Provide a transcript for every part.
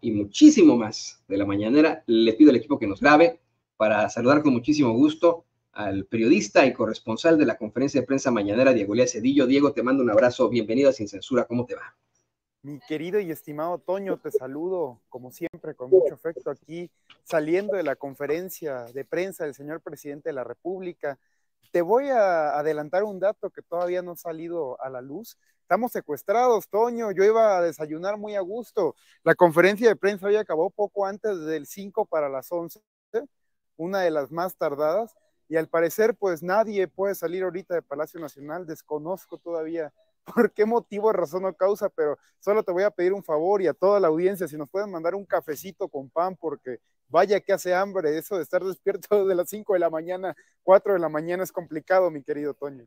y muchísimo más de la mañanera. Le pido al equipo que nos grabe para saludar con muchísimo gusto al periodista y corresponsal de la conferencia de prensa mañanera, Diego Elías Cedillo. Diego, te mando un abrazo, bienvenido a Sin Censura, ¿cómo te va? Mi querido y estimado Toño, te saludo como siempre con mucho afecto aquí, saliendo de la conferencia de prensa del señor presidente de la República. Te voy a adelantar un dato que todavía no ha salido a la luz. Estamos secuestrados, Toño. Yo iba a desayunar muy a gusto. La conferencia de prensa hoy acabó poco antes del 5 para las 11, una de las más tardadas, y al parecer pues nadie puede salir ahorita de Palacio Nacional. Desconozco todavía por qué motivo, razón o causa, pero solo te voy a pedir un favor y a toda la audiencia, si nos pueden mandar un cafecito con pan, porque vaya que hace hambre, eso de estar despierto de las 5 de la mañana, 4 de la mañana es complicado, mi querido Toño.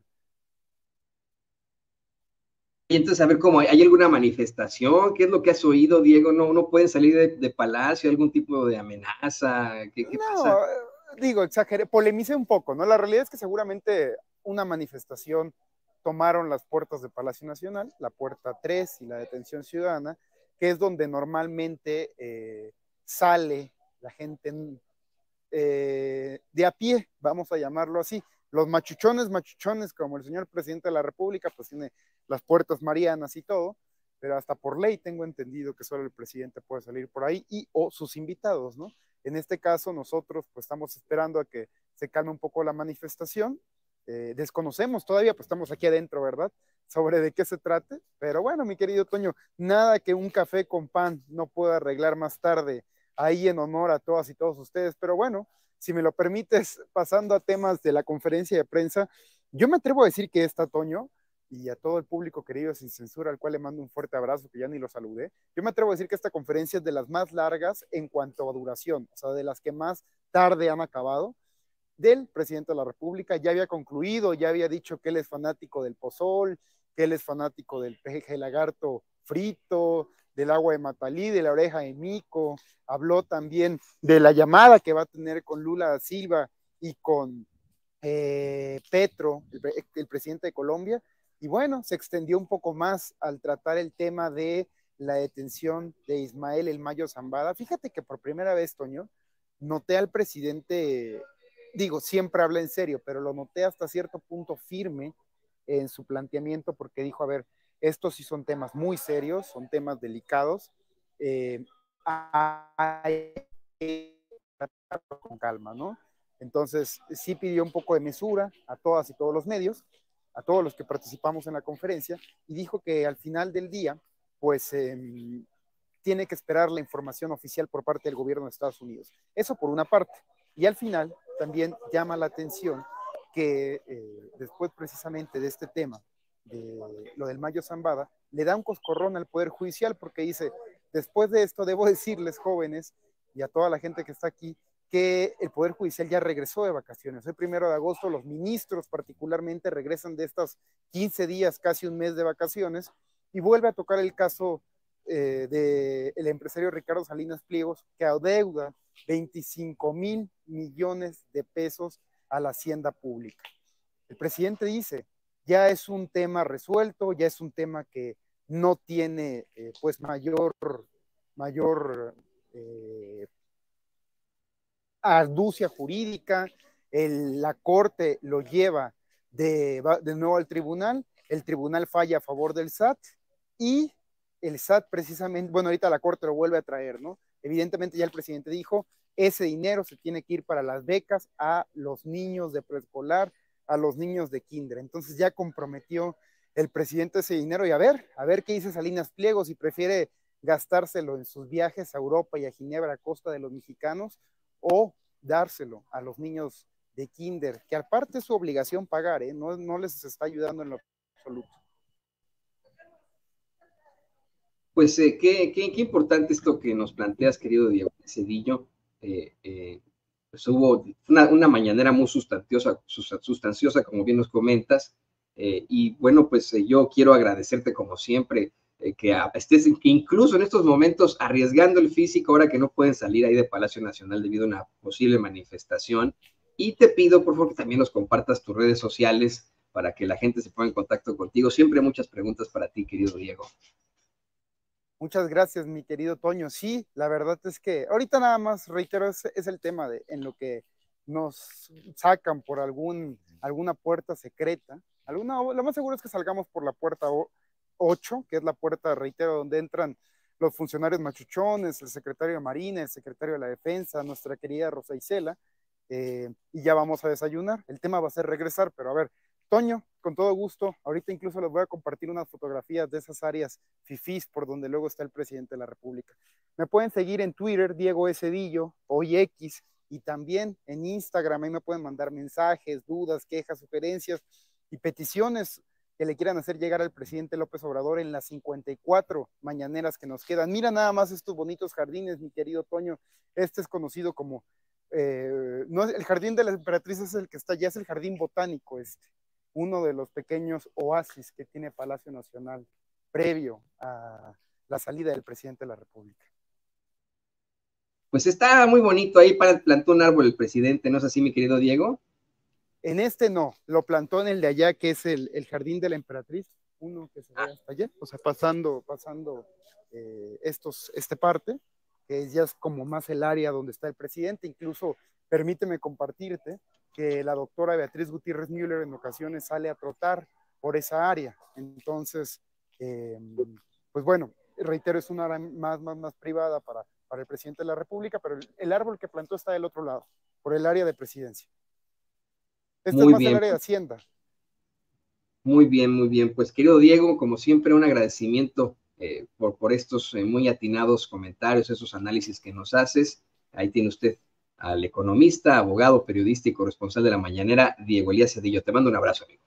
Y entonces, a ver, ¿cómo? ¿Hay alguna manifestación? ¿Qué es lo que has oído, Diego? ¿No pueden salir de Palacio? ¿Algún tipo de amenaza? ¿Qué No, pasa? digo, exageré, polemicé un poco, ¿no? La realidad es que seguramente una manifestación tomaron las puertas de Palacio Nacional, la puerta 3 y la detención ciudadana, que es donde normalmente sale la gente de a pie, vamos a llamarlo así. Los machuchones, como el señor presidente de la República, pues tiene las puertas marianas y todo, pero hasta por ley tengo entendido que solo el presidente puede salir por ahí y o sus invitados, ¿no? En este caso, nosotros pues estamos esperando a que se calme un poco la manifestación. Desconocemos todavía, pues estamos aquí adentro, ¿verdad? Sobre de qué se trate, pero bueno, mi querido Toño, nada que un café con pan no pueda arreglar más tarde, ahí en honor a todas y todos ustedes. Pero bueno, si me lo permites, pasando a temas de la conferencia de prensa, yo me atrevo a decir que esta, Toño, y a todo el público querido Sin Censura, al cual le mando un fuerte abrazo, que ya ni lo saludé, yo me atrevo a decir que esta conferencia es de las más largas en cuanto a duración, o sea, de las que más tarde han acabado, del presidente de la República. Ya había concluido, ya había dicho que él es fanático del pozol, que él es fanático del peje lagarto frito, del agua de Matalí, de la oreja de mico. Habló también de la llamada que va a tener con Lula da Silva y con Petro, el presidente de Colombia. Y bueno, se extendió un poco más al tratar el tema de la detención de Ismael El Mayo Zambada. Fíjate que por primera vez, Toño, noté al presidente, digo, siempre habla en serio, pero lo noté hasta cierto punto firme en su planteamiento, porque dijo, a ver, estos sí son temas muy serios, son temas delicados, hay que tratarlo con calma, ¿no? Entonces, sí pidió un poco de mesura a todas y todos los medios, a todos los que participamos en la conferencia, y dijo que al final del día, pues tiene que esperar la información oficial por parte del gobierno de Estados Unidos. Eso por una parte. Y al final también llama la atención que después precisamente de este tema, de lo del Mayo Zambada, le da un coscorrón al Poder Judicial porque dice, después de esto debo decirles, jóvenes, y a toda la gente que está aquí, que el Poder Judicial ya regresó de vacaciones. Hoy 1 de agosto los ministros particularmente regresan de estos 15 días, casi un mes de vacaciones, y vuelve a tocar el caso del empresario Ricardo Salinas Pliegos, que adeuda 25,000 millones de pesos a la hacienda pública. El presidente dice, ya es un tema resuelto, ya es un tema que no tiene pues mayor arducia jurídica, la corte lo lleva de nuevo al tribunal, el tribunal falla a favor del SAT y el SAT precisamente, bueno, ahorita la corte lo vuelve a traer, ¿no? Evidentemente ya el presidente dijo, ese dinero se tiene que ir para las becas a los niños de preescolar, a los niños de kinder. Entonces ya comprometió el presidente ese dinero y a ver qué dice Salinas Pliego, si prefiere gastárselo en sus viajes a Europa y a Ginebra a costa de los mexicanos o dárselo a los niños de kinder, que aparte es su obligación pagar, no les está ayudando en lo absoluto. Pues qué importante esto que nos planteas, querido Diego Cedillo. Pues hubo una mañanera muy sustanciosa, como bien nos comentas, y bueno, pues yo quiero agradecerte como siempre que estés incluso en estos momentos arriesgando el físico ahora que no pueden salir ahí de Palacio Nacional debido a una posible manifestación, y te pido por favor que también nos compartas tus redes sociales para que la gente se ponga en contacto contigo. Siempre muchas preguntas para ti, querido Diego. Muchas gracias, mi querido Toño. Sí, la verdad es que ahorita nada más, reitero, es el tema de en lo que nos sacan por alguna puerta secreta. Lo más seguro es que salgamos por la puerta 8, que es la puerta, reitero, donde entran los funcionarios machuchones, el secretario de Marina, el secretario de la Defensa, nuestra querida Rosa Isela, y ya vamos a desayunar. El tema va a ser regresar, pero a ver, Toño, con todo gusto, ahorita incluso les voy a compartir unas fotografías de esas áreas fifís por donde luego está el presidente de la República. Me pueden seguir en Twitter, Diego Cedillo, hoy X, y también en Instagram, ahí me pueden mandar mensajes, dudas, quejas, sugerencias y peticiones que le quieran hacer llegar al presidente López Obrador en las 54 mañaneras que nos quedan. Mira nada más estos bonitos jardines, mi querido Toño. Este es conocido como, no, el jardín de la emperatriz es el que está, ya es el jardín botánico uno de los pequeños oasis que tiene Palacio Nacional previo a la salida del presidente de la República. Pues está muy bonito, ahí plantó un árbol el presidente, ¿no es así, mi querido Diego? En este no, lo plantó en el de allá, que es el jardín de la emperatriz, uno que se ve hasta allá, o sea, pasando este parte, que ya es como más el área donde está el presidente. Incluso permíteme compartirte que la doctora Beatriz Gutiérrez Müller en ocasiones sale a trotar por esa área. Entonces, pues bueno, reitero, es una área más privada para el presidente de la República, pero el árbol que plantó está del otro lado, por el área de presidencia. Este es Muy más el bien, área de Hacienda. muy bien, muy bien. Pues querido Diego, como siempre, un agradecimiento por estos muy atinados comentarios, esos análisis que nos haces. Ahí tiene usted al economista, abogado, periodista y corresponsal de La Mañanera, Diego Elías Cedillo. Te mando un abrazo, amigo.